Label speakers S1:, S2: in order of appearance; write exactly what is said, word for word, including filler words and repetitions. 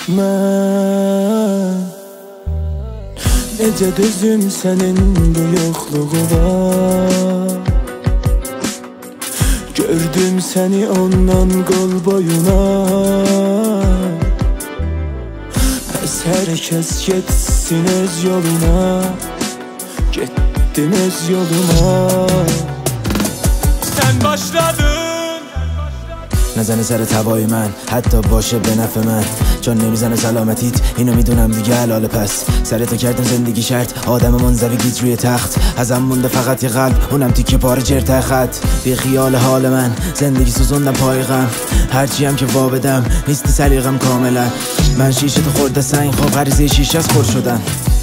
S1: Mən necə dözüm sənin bu yoxluğuna. Gördüm səni ondan qol boyuna. Bəs hər kəs getsin öz yoluna. Getdim öz yoluma. Sən başladın
S2: نزنه سر تبای من حتی باشه به نفع من، چون نمیزنه سلامتیت اینو میدونم دیگه حلاله. پس سرتو کردم زندگی شرط، آدم منزوی گیت روی تخت. ازم مونده فقط یه قلب، اونم تیکه پاره جرته خط. بی خیال حال من زندگی سوزوندم پای غم، هرچی هم که وا بدم نیستی سلیقم کاملا. من شیشه تو خورده سنگ، خب غریزه شیشه از خور شدن.